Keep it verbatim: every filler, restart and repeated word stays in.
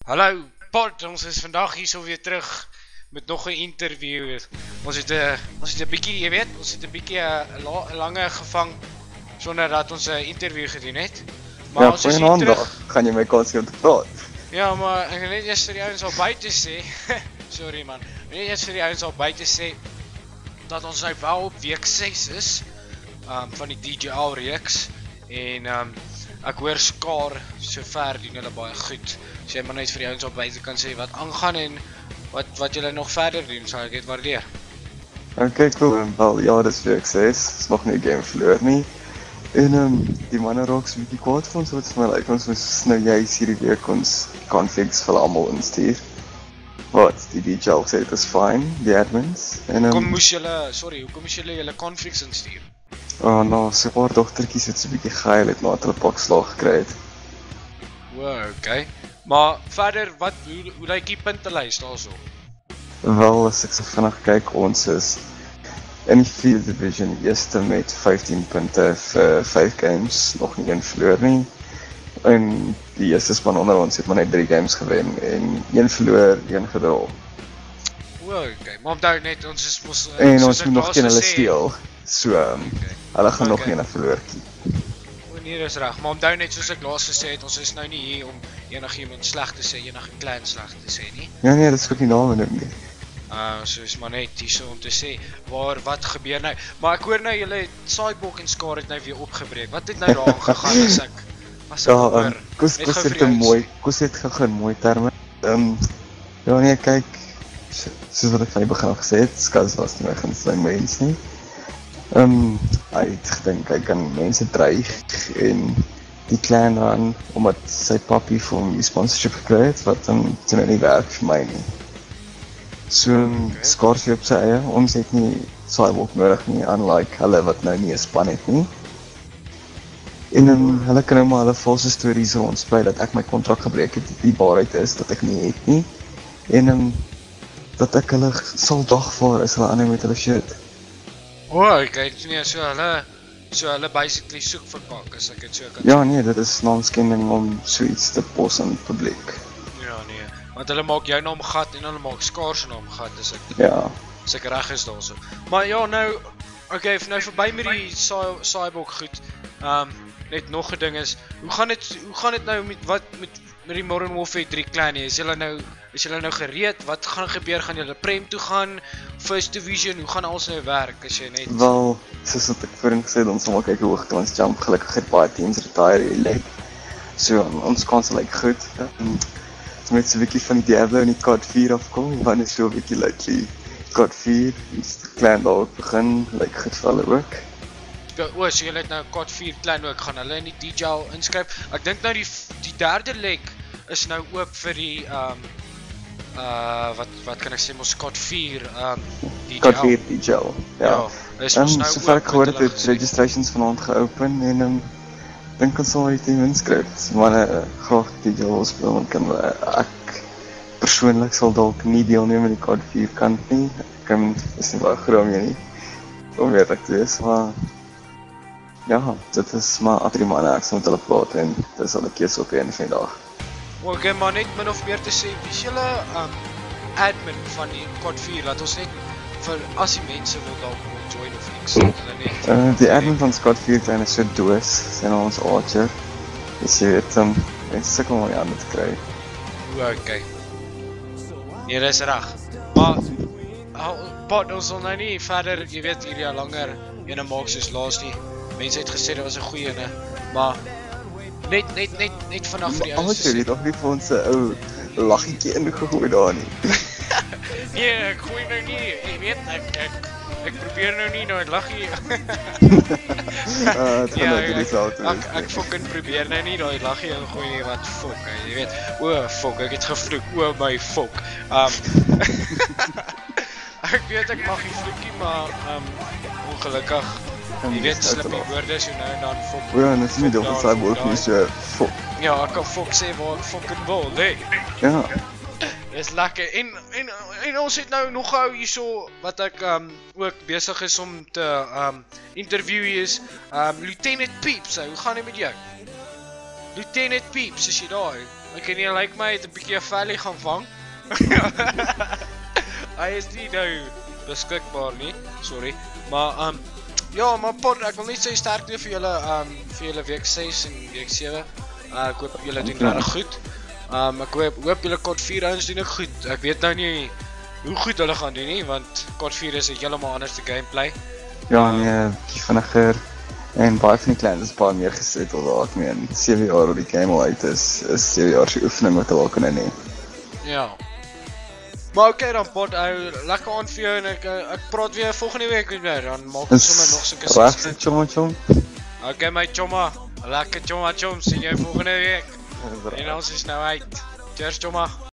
Hallo Pod, ons is vandag hier so weer terug met nog 'n interview. Ons het 'n ons het 'n bietjie, jy weet, ons het 'n bietjie 'n la, lange gevang sonder dat ons 'n interview gedoen het. Maar ja, ons is hier terug. Gaan jy my kans om te praat? Ja, maar ek wil net eers vir die ouens al buite sê. Sorry man. Ek wil net eers vir die ouens al buite sê dat ons nou wel op week ses is um, van die D J L reeks en um, ek hoor Skaar sover doen hulle baie goed. As jy maar net vir die ouens op buite kan sê wat aangaan en wat wat julle nog verder doen, sal ek dit waardeer. Okay, cool. Wel, ja, dis week ses. Is nog nie 'n game verloor nie. En um, die manne raak so 'n bietjie kwaad vir ons, wat vir my lyk ons moes nou juist hierdie week ons configs vir almal instuur. Wat, die D J L sê dit is fine, die admins. En, um, Kom moes julle, sorry, hoekom moes julle julle configs instuur? Oh, nou, so 'n paar dogtertjies het so 'n bietjie gehuil het nadat hulle pak slag gekry het. Wow, okay. Maar verder, wat, hoe, hoe lyk die puntelys daarso? Wel, as ek so vinnig kyk, ons is in die vierde division eerste met vyftien punte vir vyf games, nog nie een verloor nie. En die eerste span onder ons het maar net drie games gewen en een verloor, een gedra. Wow, okay. Maar onthou net, ons is mos en ons moet nog teen hulle steel. So, um, okay. Hulle gaan okay. nog een verloorkie. O nee, dis reg. Maar onthou net soos ek laas gesê het, ons is nou nie hier om enigiemand sleg te sê, enige clan sleg te sê nie. Ja nee, dit is ook nie name noem nie. Uh, so is maar net hier so om te sê, waar, wat gebeur nou? Maar ek hoor nou, julle Sidebok en Skaar het nou weer opgebreek. Wat het nou daar aangegaan as ek, as ek Ja, hoor? um, Koos, Koos het een mooi, Koos het gegaan mooi termen. Um, ja nee, kyk, so, soos wat ek van die begin al gesê het, Skaz was nie my gunsteling mens nie. Um, hy het gedink, hy kan mense dreig en die clan aan, omdat sy papi vir hom die sponsorship gekry het, wat dan toen hy nie werk vir my nie. So, okay. Skaar sy op sy eie, ons het nie Sidewalk nodig nie, unlike hulle wat nou nie 'n span het nie. En um, hulle kan nou maar hulle valse stories rondsprei dat ek my kontrak gebreek het, die waarheid is dat ek nie het nie. En um, dat ek hulle sal dagvaar as hulle aanhou met hulle shit. O, oh, okay, nee, so hulle, so hulle basically soek vir kak, as ek het so kan Ja nee, dit is naamskending om so iets te pos in publiek. Ja nee, want hulle maak jou naam gat en hulle maak Skaar se naam gat, as ek, Ja. as ek reg is daarso. Maar ja, nou, okay, nou verby met die Sidebok goed, um, net nog 'n ding is, hoe gaan dit, hoe gaan dit nou met, wat, met, met die Modern Warfare drie clan nie, is julle nou, is julle nou gereed, wat gaan gebeur, gaan julle Prem toe gaan, First Division, hoe gaan alles nou werk, as jy net... Wel, soos wat ek voorheen gesê het, ons sal maar kyk hoe hoog kans jump, gelukkig het baie teams retire, like. So, ons kans lyk goed. Um, met so 'n bietjie van die Diablo en die C O D vier afkom, want is so 'n bietjie lately C O D vier, die clan daar ook begin, lyk goed vir hulle ook. O, so julle het nou C O D vier clan ook, gaan hulle in die D J L inskryf. Ek dink nou die, die derde leg is nou oop vir die, um, uh, wat, wat kan ek sê, mos C O D vier, um, D J L. C O D vier D J L, ja. Ja, is mos um, nou sover ek gehoor het, het gesê. registrations vanaand geopen en um, dink ons sal die team inskryf. Manne, uh, graag D J L wil speel, want kan, uh, ek persoonlik sal dalk nie deelneem in die C O D vier kant nie. Ek um, is nie baie groot om jy nie, om weet ek te wees, maar ja, dit is maar achter die manne, ek sal met hulle praat en dit sal ek kees op een van die dag. Ok, maar net min of meer te sê, wie is julle um, admin van die C O D vier, laat ons net, vir as die mense wil dalk wil join of ek sê hulle net. Uh, die admin van C O D vier klein is so doos, sy nou ons Archer, dus jy weet, um, mense sikkel om die handen te kry. O, ok. Nee, dis reg. Maar, Pod, ons sal nou nie verder, jy weet, hierdie langer ene maak soos laas nie. Mense het gesê, dit was 'n goeie ene, maar net, net, net, net vanaf vir die ouens te sê. Jy het nog nie vir ons 'n ou laggetjie ingegooi daar nie. Nee, ek gooi nou nie, jy weet, ek, ek, ek probeer nou nie nou het laggie. uh, het gaan nou die dieselfde ek, ek, ek fucking probeer nou nie daai laggie ingooi nie, wat fok, jy weet, o, fok, ek het gevloek, o, my fok. Um, ek weet ek mag nie vloekie, maar um, ongelukkig, jy weet, slip die woorde so nou en dan fok. O ja, en dit is nie deel van sy woord nie, so fok. Ja, ek kan fok sê waar ek fucking wil, nee. Ja. Dis lekker, en, en, en ons het nou nog gou hierso, wat ek um, ook besig is om te um, interview is, um, Lieutenant Peeps, hoe gaan dit met jou? Lieutenant Peeps, is jy daar? Ek weet nie, hy lyk my het 'n bietjie 'n valley gaan vang. Hy is nie nou beskikbaar nie, sorry. Maar um ja, maar pot, ek wil net sê sterkte vir julle um vir julle week ses en week sewe. Uh, ek hoop julle doen regtig goed. Um ek hoop hoop julle kod vier ouens doen ook goed. Ek weet nou nie hoe goed hulle gaan doen nie, want kod vier is 'n heeltemal anderste gameplay. Ja, nee, bietjie vinniger. En baie van die kleins is baie meer geseteld daar. Ek meen, sewe jaar oor die game al uit is, is sewe jaar se oefening wat hulle al kan hê. Ja. Maar oké okay, dan pot, ou, lekker aan vir jou en ek ek praat weer volgende week weer. Dan maak ons sommer nog sulke sessies. Regtig, chomma chom. Okay my chomma, lekker chomma chom, sien jou volgende week. En ons is nou uit. Cheers chomma.